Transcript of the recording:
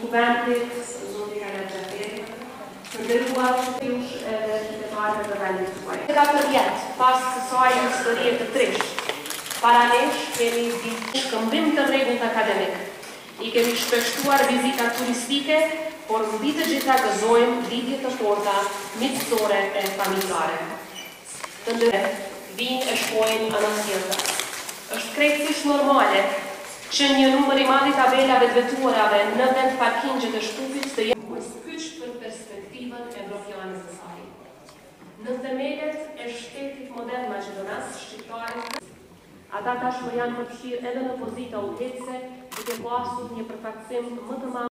Kuvendit, zoti Helen Gjaferi, të nderuar jush edhe qytetarëve të vendit tuaj. 14 pas kësaj historie të trisht, para nesh kemi ditë shkëmbim të rregullt akademik. I kemi shpeshtuar vizita turistike, por mbi të gjitha gëzojmë lidhje të forta miqësore e familjare. Të ndërë, vinë e shkojnë anasjellta. Është krejtësisht normale që një numër i madh i tabelave të vetuarave në vend parkingjet e shtupit të jenë kyç për perspektivën evropiane të saj. Në themelet e shtetit modern maqedonas shqiptare, ata tashmë janë përfshirë edhe në pozita udhëheqëse, duke pasur një përfaqësim më të madh